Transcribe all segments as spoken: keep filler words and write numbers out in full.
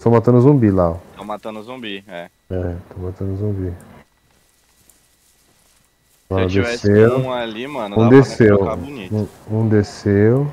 estão matando zumbi lá, ó. Estão matando zumbi, é. É, estão matando zumbi. Se eu Ó, tivesse com desceu. um ali, mano, Um dá pra nós trocar desceu. bonito. Um, um desceu.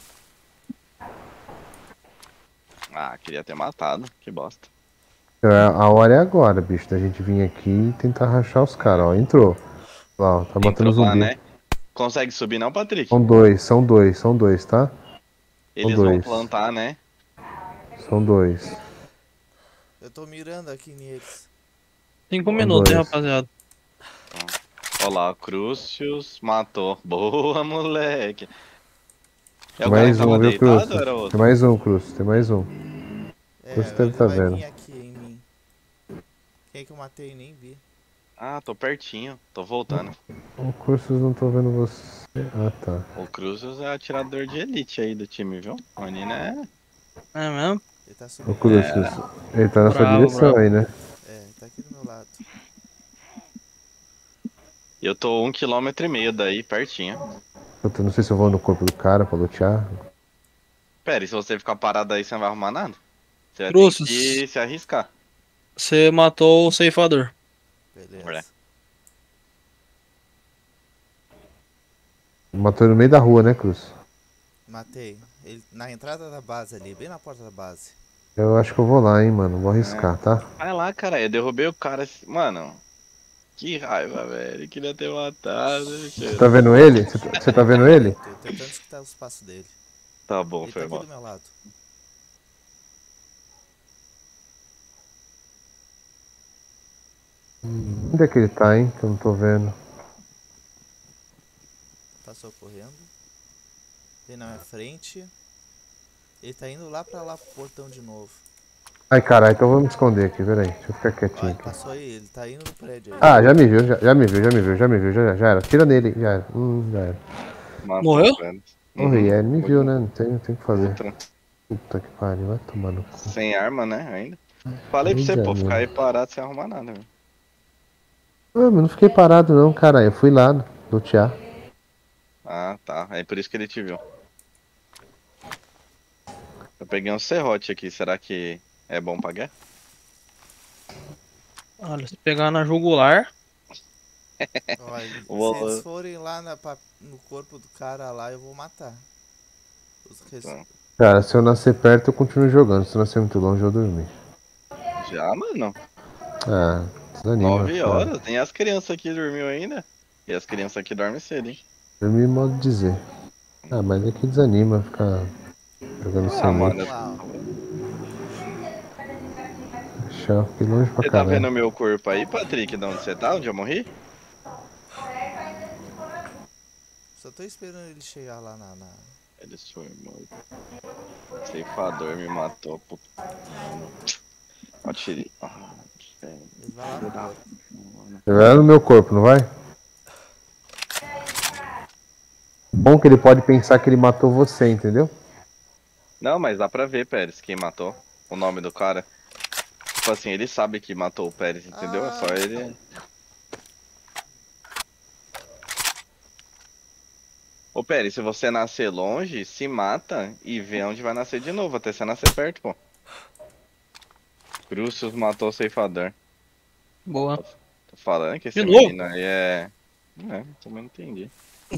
Ah, queria ter matado, que bosta. É, a hora é agora, bicho, da gente vir aqui e tentar rachar os caras, ó. Entrou. Lá, ó, tá matando Entrou lá, zumbi. né? Consegue subir não, Patrick? São dois, são dois, são dois, tá? São Eles vão dois. plantar, né? São dois. Eu tô mirando aqui neles. Cinco São minutos, hein, dois. rapaziada. Olha lá, o Crucius matou. Boa, moleque. É Tem o cara que mais tava um, viu, Cruz? deitado ou era Tem outro? mais um, Cruz. Tem mais um. É, Você deve ele tá vai vendo. vir aqui em mim. Quem que eu matei nem vi. Ah, tô pertinho. Tô voltando. O Cursos não tô vendo você. Ah, tá. O Crucius é atirador de elite aí do time, viu? O menino é... É mesmo? Ele tá O subindo. Cruzes. Ele tá na sua Bravo, direção bravo. aí, né? É, ele tá aqui do meu lado. Eu tô um quilômetro e meio daí, pertinho. Puta, não sei se eu vou no corpo do cara pra lutear. Pera, e se você ficar parado aí, você não vai arrumar nada? Você vai ter Crucis, que se arriscar. você matou o ceifador. Beleza. Matou ele no meio da rua, né, Cruz? Matei. Ele na entrada da base ali, bem na porta da base. Eu acho que eu vou lá, hein, mano. Vou arriscar, tá? Vai lá, cara. Eu derrubei o cara. Mano, que raiva, velho. Eu queria ter matado. Você tá vendo ele? Você tá, você tá vendo ele? Tô tentando escutar os passos dele. Tá bom, Ele tá foi aqui mal. do meu lado. Onde é que ele tá, hein? Que eu não tô vendo. Passou correndo. Vem na minha frente. Ele tá indo lá pra lá pro portão de novo. Ai, caralho, então vamos me esconder aqui, peraí. Deixa eu ficar Ó, quietinho ele aqui. passou aí, ele tá indo no prédio aí. Ah, já me viu, já, já me viu, já me viu, já me viu, já, já era. Tira nele, já era. Hum, já era. Matou, Morreu? velho. Morri, é, ele me viu, Muito- né? Não tem, não tem o que fazer. Outra. Puta que pariu, vai tomar no cu. Sem arma, né? Ainda. Falei pra você, Pois é, pô, ficar aí mano. parado sem arrumar nada, velho. Ah, mas não fiquei parado não, cara. Eu fui lá lutear. Ah, tá. É por isso que ele te viu. Eu peguei um serrote aqui. Será que é bom pra guerra? Olha, se pegar na jugular. Ó, ele- Vou- se eles forem lá na pa- no corpo do cara lá, eu vou matar. Os res- Tá. Cara, se eu nascer perto, eu continuo jogando. Se eu nascer muito longe, eu dormir. Já, mano. Ah, desanima. Nove cara. horas. Tem as crianças aqui dormiu ainda. E as crianças aqui dormem cedo, hein? Dormir modo de dizer. Ah, mas é que desanima ficar jogando Ah, sem mano. net. Vamos lá, ó. Deixa, fiquei longe pra Você tá vendo caralho. meu corpo aí, Patrick? De onde você tá? Onde eu morri? Só tô esperando ele chegar lá na. na- Eles foram mortos. Ceifador me matou, puta. Mano. Ó, tirei. Ah, velho. Ele vai lá no corpo. Você vai no meu corpo, não vai? Bom que ele pode pensar que ele matou você, entendeu? Não, mas dá pra ver, Pérez, quem matou. O nome do cara. Tipo assim, ele sabe que matou o Pérez, entendeu? É só Ah. ele. Ô, Pérez, se você nascer longe, se mata e vê onde vai nascer de novo, até você nascer perto, pô. Crucius matou o ceifador. Boa. Tô falando que esse De novo? menino aí é. É, também não entendi.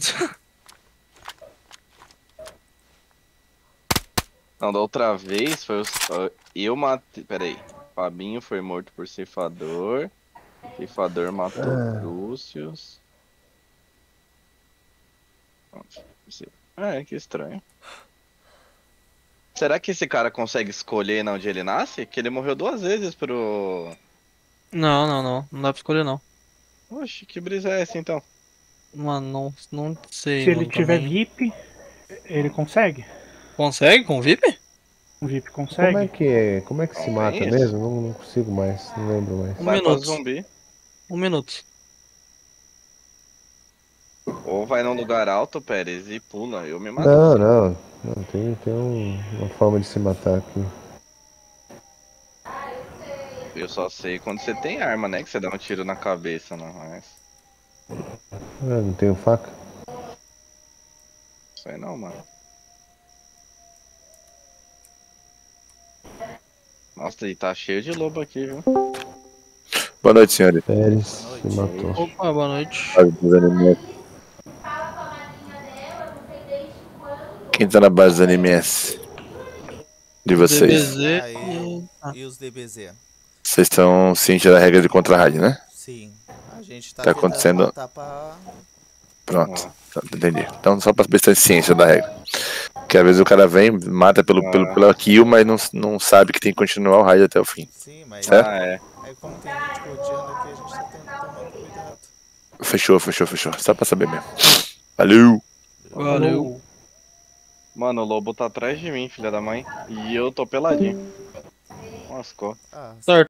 Não, da outra vez foi o. Eu matei. Pera aí. Fabinho foi morto por ceifador. Ceifador matou Crucius. Nossa, esse- É, que estranho. Será que esse cara consegue escolher onde ele nasce? Que ele morreu duas vezes pro. Não, não, não. Não dá pra escolher, não. Oxe, que brisa é essa então? Mano, não, não sei, Se ele mano, tiver também. V I P, ele consegue. Consegue com V I P? O V I P Como é consegue. que é? Como é que se Não mata tem isso. mesmo? Não, não consigo mais, não lembro mais. Um Vai pra minuto. zumbi. Um minuto. Ou vai num lugar alto, Pérez, e pula. Eu me mato. Não, não. Não, tem, tem um- uma forma de se matar aqui. Eu só sei quando você tem arma, né? Que você dá um tiro na cabeça, não é? Ah, não tenho faca? Isso aí não, mano. Nossa, e tá cheio de lobo aqui, viu? Boa noite, senhores. Pérez se matou. Opa, boa noite. Base dos animes. Quem tá na base dos animes? De vocês. D B Z Ah, e... Ah, E os D B Z? Vocês estão cientes da regra de contra-raid, né? Sim. A gente tá, Tá tentando acontecendo- botar pra... Pronto. Tá, entendi. Então, só pra ver se tem ciência da regra. Porque às vezes o cara vem, mata pelo, pelo, pela kill, mas não, não sabe que tem que continuar o raid até o fim. Sim, mas Certo? Ah, é. aí como tem gente rodeando aqui, a gente tá tentando tomando cuidado. Fechou, fechou, fechou. Só pra saber mesmo. Valeu! valeu. Mano, o lobo tá atrás de mim, filha da mãe. E eu tô peladinho. Lascou. Ah, Certo.